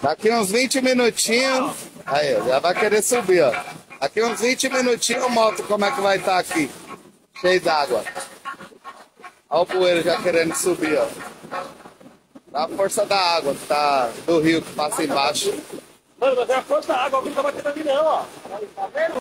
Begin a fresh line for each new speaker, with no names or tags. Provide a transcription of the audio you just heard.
Daqui uns 20 minutinhos. Aí, ó, já vai querer subir, ó. Daqui uns 20 minutinhos eu mostro como é que vai estar aqui. Cheio d'água. Olha o bueiro já querendo subir, ó. Dá a força da água que tá do rio que passa embaixo.
Mano, mas é a força da água que não tá batendo ali não, ó. Tá vendo?